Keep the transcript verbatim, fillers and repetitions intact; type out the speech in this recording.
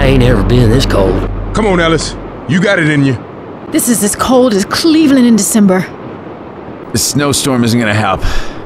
I ain't ever been this cold. Come on, Ellis. You got it in you. This is as cold as Cleveland in December. This snowstorm isn't gonna help.